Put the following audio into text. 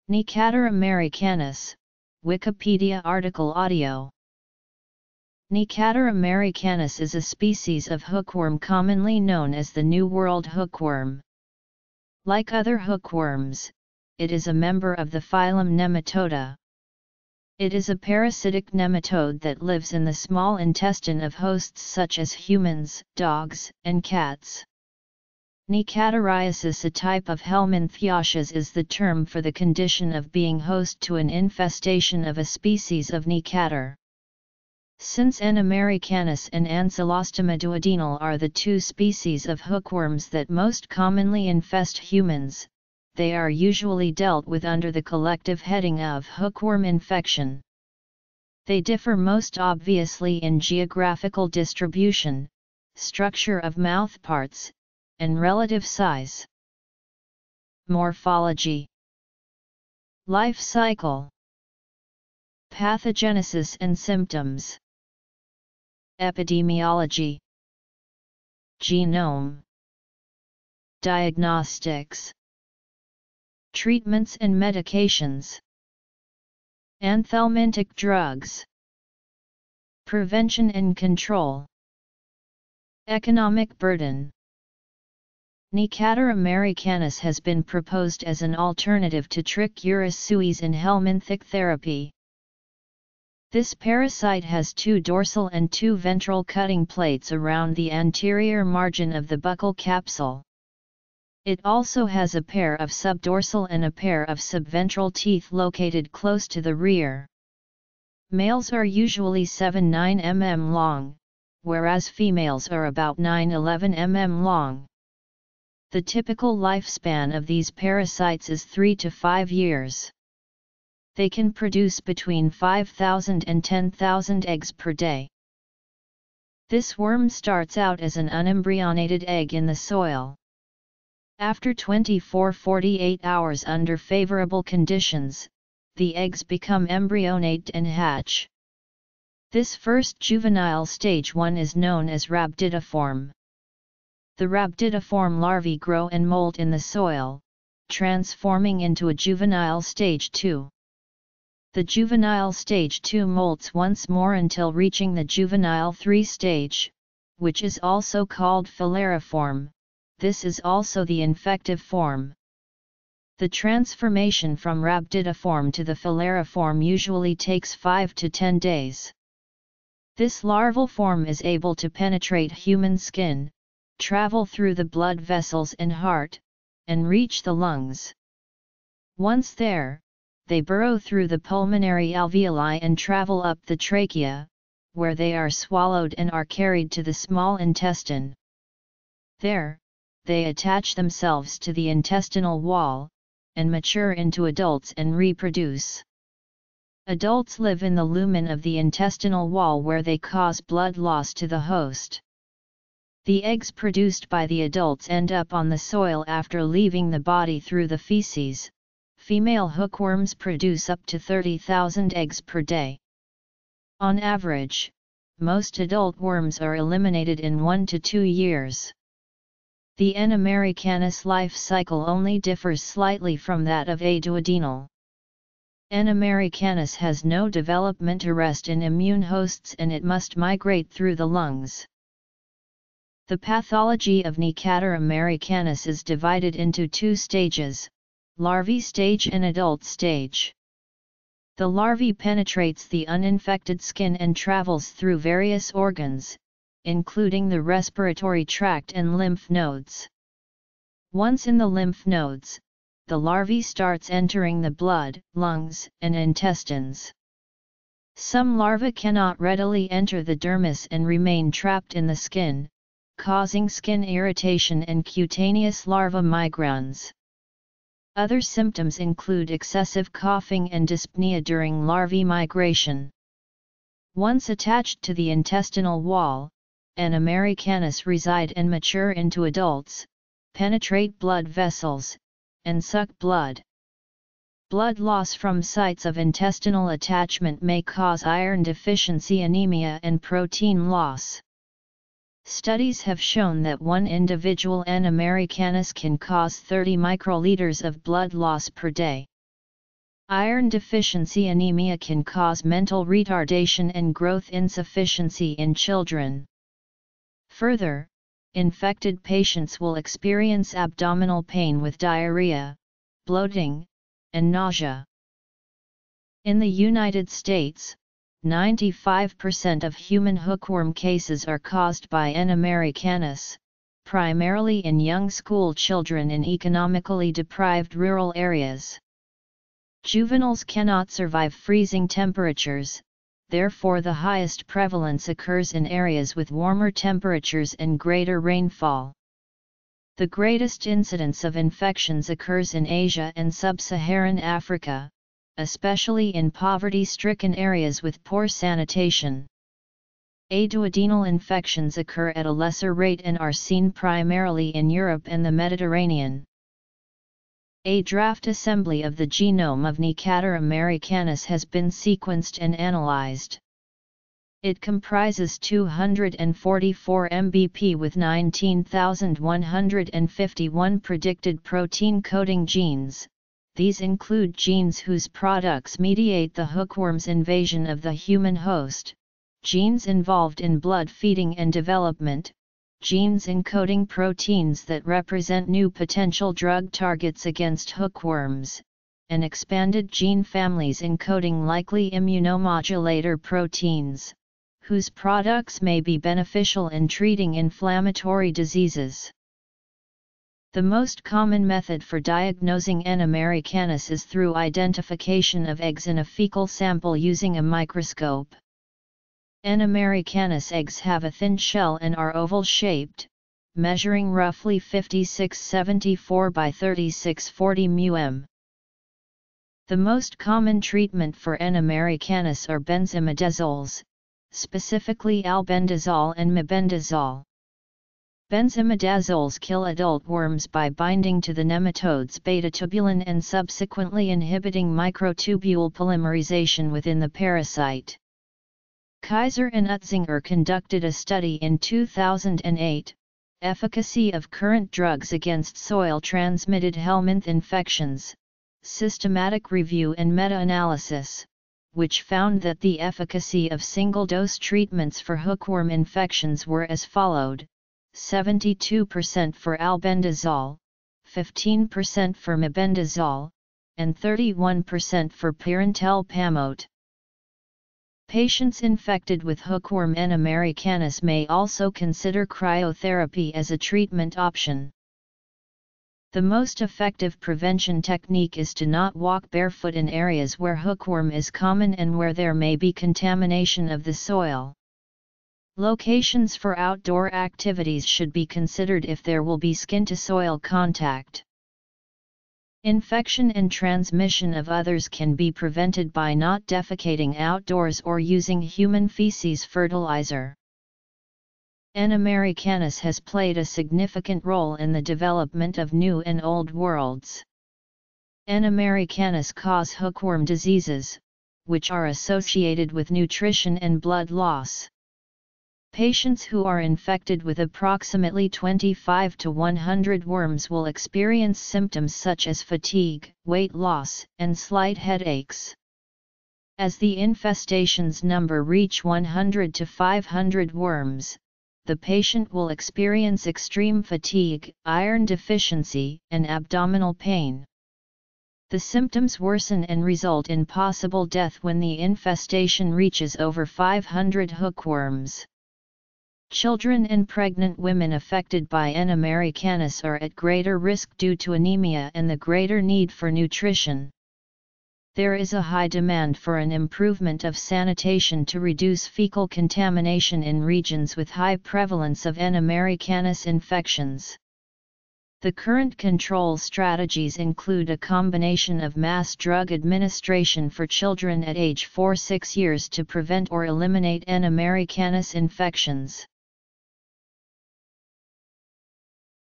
Necator americanus, Wikipedia article audio. Necator americanus is a species of hookworm commonly known as the New World hookworm. Like other hookworms, it is a member of the phylum Nematoda. It is a parasitic nematode that lives in the small intestine of hosts such as humans, dogs, and cats. Necatoriasis, a type of helminthiasis, is the term for the condition of being host to an infestation of a species of Necator. Since N. americanus and Ancylostoma duodenale are the two species of hookworms that most commonly infest humans, they are usually dealt with under the collective heading of hookworm infection. They differ most obviously in geographical distribution, structure of mouthparts, and relative size. Morphology. Life cycle. Pathogenesis and symptoms. Epidemiology. Genome. Diagnostics. Treatments and medications. Anthelmintic drugs. Prevention and control. Economic burden. Necator americanus has been proposed as an alternative to Trichuris suis in helminthic therapy. This parasite has two dorsal and two ventral cutting plates around the anterior margin of the buccal capsule. It also has a pair of subdorsal and a pair of subventral teeth located close to the rear. Males are usually 7–9 mm long, whereas females are about 9–11 mm long. The typical lifespan of these parasites is 3 to 5 years. They can produce between 5,000 and 10,000 eggs per day. This worm starts out as an unembryonated egg in the soil. After 24–48 hours under favorable conditions, the eggs become embryonate and hatch. This first juvenile stage 1 is known as rhabdidiform. The rhabdidiform larvae grow and molt in the soil, transforming into a juvenile stage 2. The juvenile stage 2 molts once more until reaching the juvenile 3 stage, which is also called filariform. This is also the infective form. The transformation from rhabdidiform to the filariform usually takes 5 to 10 days. This larval form is able to penetrate human skin, travel through the blood vessels and heart, and reach the lungs. Once there, they burrow through the pulmonary alveoli and travel up the trachea, where they are swallowed and are carried to the small intestine. There, they attach themselves to the intestinal wall, and mature into adults and reproduce. Adults live in the lumen of the intestinal wall where they cause blood loss to the host. The eggs produced by the adults end up on the soil after leaving the body through the feces. Female hookworms produce up to 30,000 eggs per day. On average, most adult worms are eliminated in 1 to 2 years. The N. americanus life cycle only differs slightly from that of A. duodenale. N. americanus has no development arrest in immune hosts and it must migrate through the lungs. The pathology of Necator americanus is divided into 2 stages, larvae stage and adult stage. The larvae penetrates the uninfected skin and travels through various organs, including the respiratory tract and lymph nodes. Once in the lymph nodes, the larvae starts entering the blood, lungs, and intestines. Some larvae cannot readily enter the dermis and remain trapped in the skin, causing skin irritation and cutaneous larva migrans. Other symptoms include excessive coughing and dyspnea during larvae migration. Once attached to the intestinal wall, N. americanus reside and mature into adults, penetrate blood vessels, and suck blood. Blood loss from sites of intestinal attachment may cause iron deficiency anemia and protein loss. Studies have shown that one individual N. americanus can cause 30 microliters of blood loss per day. Iron deficiency anemia can cause mental retardation and growth insufficiency in children. Further, infected patients will experience abdominal pain with diarrhea, bloating, and nausea. In the United States, 95% of human hookworm cases are caused by N. americanus, primarily in young school children in economically deprived rural areas. Juveniles cannot survive freezing temperatures, therefore the highest prevalence occurs in areas with warmer temperatures and greater rainfall. The greatest incidence of infections occurs in Asia and sub-Saharan Africa, especially in poverty-stricken areas with poor sanitation. Duodenal infections occur at a lesser rate and are seen primarily in Europe and the Mediterranean. A draft assembly of the genome of Necator americanus has been sequenced and analyzed. It comprises 244 mbp with 19,151 predicted protein coding genes. These include genes whose products mediate the hookworm's invasion of the human host, genes involved in blood feeding and development, genes encoding proteins that represent new potential drug targets against hookworms, and expanded gene families encoding likely immunomodulator proteins, whose products may be beneficial in treating inflammatory diseases. The most common method for diagnosing N. americanus is through identification of eggs in a fecal sample using a microscope. N. americanus eggs have a thin shell and are oval-shaped, measuring roughly 5674 by 3640 μm. The most common treatment for N. americanus are benzimidazoles, specifically albendazole and mebendazole. Benzimidazoles kill adult worms by binding to the nematode's beta-tubulin and subsequently inhibiting microtubule polymerization within the parasite. Kaiser and Utzinger conducted a study in 2008, Efficacy of Current Drugs Against Soil-Transmitted Helminth Infections, Systematic Review and Meta-Analysis, which found that the efficacy of single-dose treatments for hookworm infections were as followed: 72% for albendazole, 15% for mebendazole, and 31% for pyrantel-pamoate. Patients infected with hookworm N. americanus may also consider cryotherapy as a treatment option. The most effective prevention technique is to not walk barefoot in areas where hookworm is common and where there may be contamination of the soil. Locations for outdoor activities should be considered if there will be skin-to-soil contact. Infection and transmission of others can be prevented by not defecating outdoors or using human feces fertilizer. N. americanus has played a significant role in the development of New and Old Worlds. N. americanus cause hookworm diseases, which are associated with nutrition and blood loss. Patients who are infected with approximately 25 to 100 worms will experience symptoms such as fatigue, weight loss, and slight headaches. As the infestation's number reach 100 to 500 worms, the patient will experience extreme fatigue, iron deficiency, and abdominal pain. The symptoms worsen and result in possible death when the infestation reaches over 500 hookworms. Children and pregnant women affected by N. americanus are at greater risk due to anemia and the greater need for nutrition. There is a high demand for an improvement of sanitation to reduce fecal contamination in regions with high prevalence of N. americanus infections. The current control strategies include a combination of mass drug administration for children at age 4–6 years to prevent or eliminate N. americanus infections.